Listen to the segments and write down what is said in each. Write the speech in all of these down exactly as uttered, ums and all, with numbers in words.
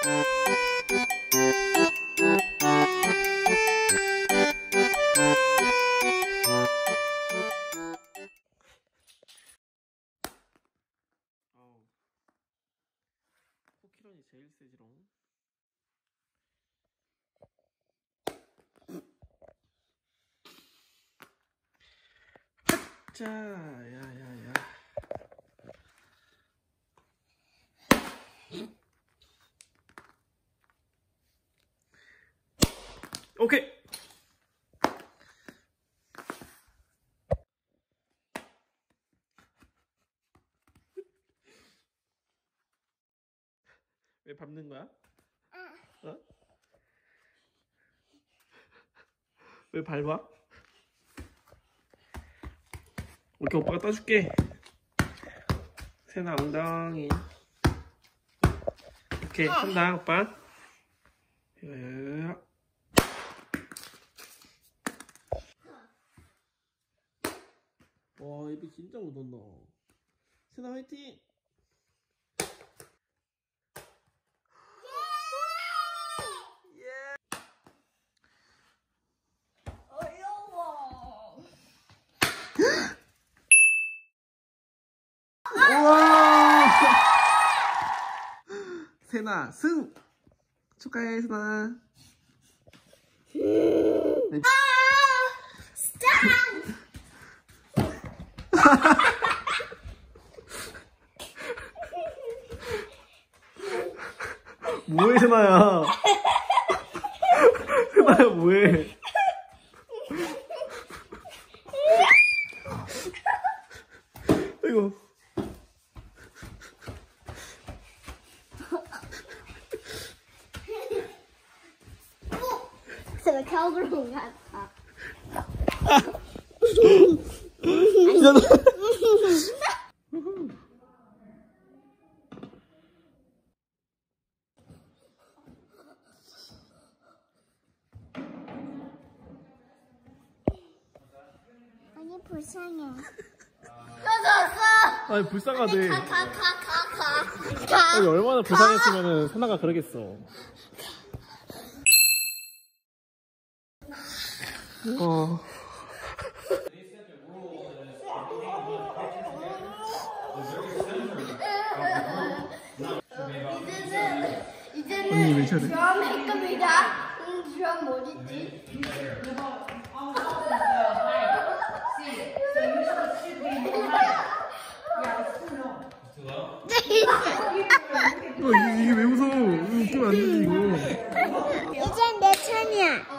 코키런이 제일 세지롱. 자, 야야야. 오케이. 왜 밟는 거야? 어? 왜 밟아? 이렇게 오빠가 떠줄게. 세나 엉덩이. 오케이, 한다 오빠. 야야야. 와, 입이 진짜 묻었나. 세나 화이팅! 우와! 세나 승! 축하해 세나. 네. 뭐해 세나야? 세나야 뭐해? 아이고. 제가 겨울로 갔다. 아니 불쌍해. 아니 불쌍하대. 가가가가가. 아니, 얼마나 불쌍했으면은 세나가 그러겠어. 어. 이제는 언니 왜 저래? 드럼 할 겁니다. 음, 드럼 어딨지? 어, 이게, 이게 왜 무서워? 이거 웃기면 안 되지 이거. 이젠 내 차례야.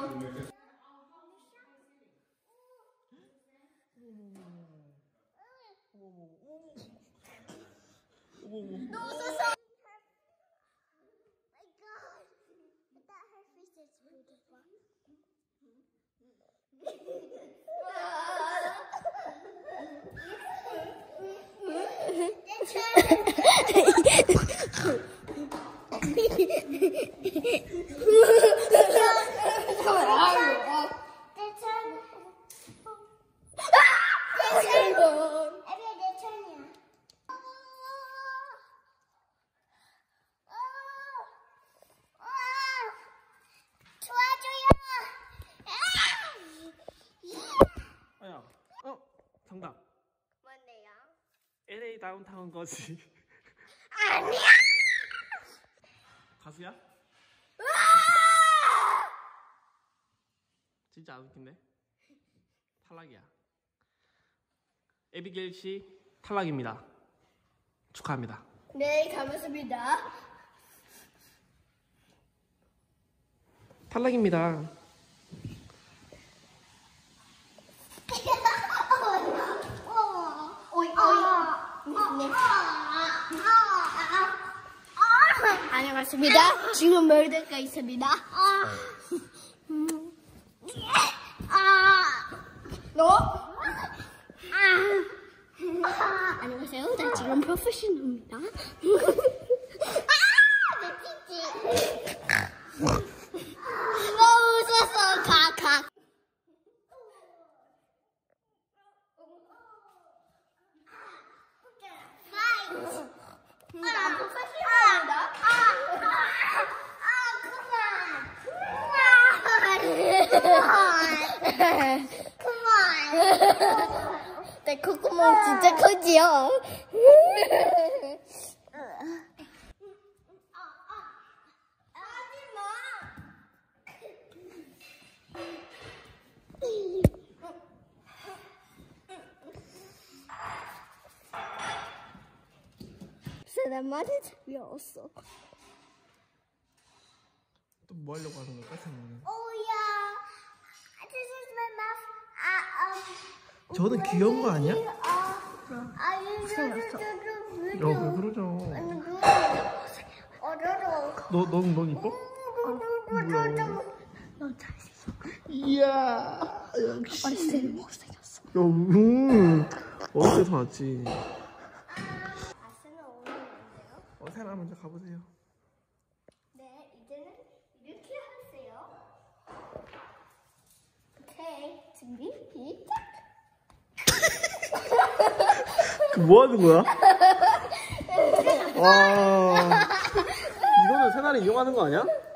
너 웃었어. My God, that her face is beautiful. 아야, 어, 정답. 뭔데요? 엘에이 다운타운 거지. 아니야. 가수야? 진짜 안 웃긴데? 탈락이야. 에비게일 씨 탈락입니다. 축하합니다. 네, 감사합니다. 탈락입니다. 오이, 오이. 안녕하십니까. 지금 멀데가 있습니다. 너? 안녕하세요. 나 지금 프로페셔널입니다. 내 찌찌. 너 웃었어. 가, 가. 나 프로페셔널입니다. 그만. 내 콧구멍 진짜 크지요? 나 많이 재미없어. 또 뭐 하려고 하는 걸까, 세나는? Oh yeah. This is my mouth. Uh, um. 저는 귀여운 거 아니야? 아, 야, 왜 그러죠? 어려워. 너, 넌, 넌 이뻐? 넌 잘생겼어. 이야, 역시. 어렸을 때 못생겼어. 야, 음. 어릴 때서 왔지. 아스는 어려운데요? 어, 세나 먼저 가보세요. 네, 이제는 이렇게 하세요. 오케이, 준비, 시작. 뭐 하는 거야? 와. 이거는 세나를 이용하는 거 아니야?